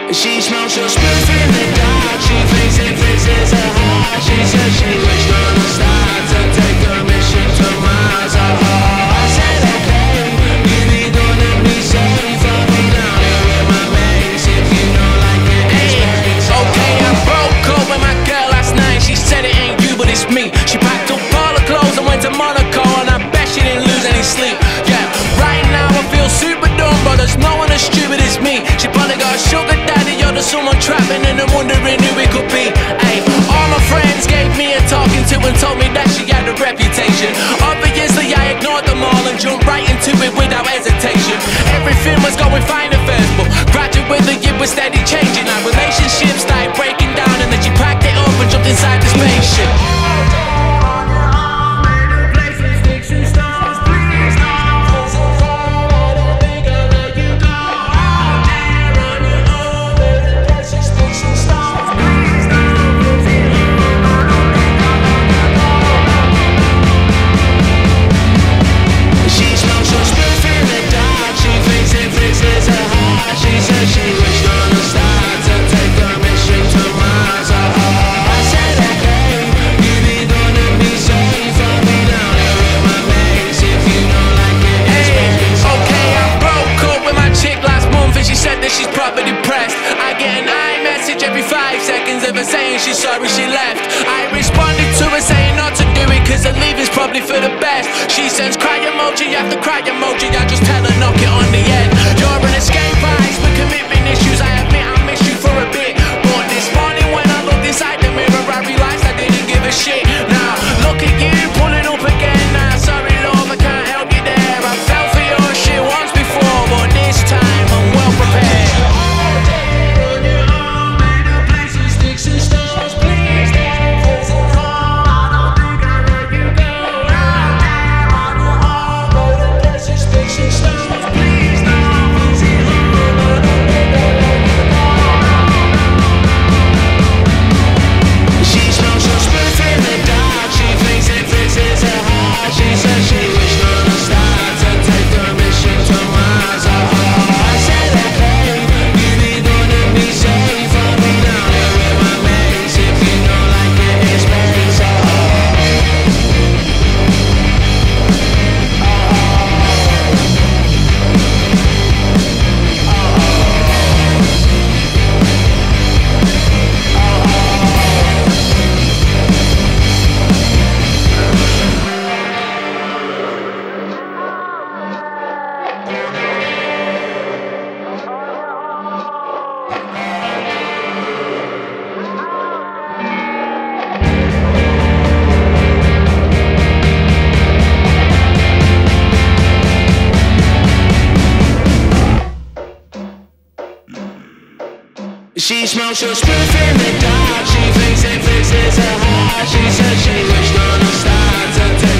She smokes your spliff in the dark. She thinks it fixes her heart. She said she wished on a star to take a mission to Mars. I said okay, you be gonna be safe. I'll be down here with my mates if you don't like it. Okay, I broke up with my girl last night. She said it ain't you but it's me. She packed up all her clothes and went to Monaco, and I bet she didn't lose any sleep. Yeah, right now I feel super dumb, but there's no one as stupid as me. She probably got a sugar daddy or there's someone trapping and I'm wondering who it could be. Ay, all my friends gave me a talking to and told me that she had a reputation. Obviously I ignored them all and jumped right into it without hesitation. Everything was going fine at first, but gradually with the year was steady changing. Our relationship started breaking down, and then she packed it up and jumped inside the spaceship. She's probably depressed. I get an iMessage every 5 seconds of her saying she's sorry she left. I responded to her saying not to do it, cause her leaving's probably for the best. She sends cry emoji after cry emoji. I just tell her knock it on the head. You're an escape artist with commitment issues. I admit I miss you for a bit, but this morning when I looked inside the mirror I realised I didn't give a shit. Now look at you pulling up again. Now sorry love, I can't help you there. I fell for your shit once before, but this time I'm well prepared. She smokes your spliff in the dark. She thinks it fixes her heart. She said she wished on a star to take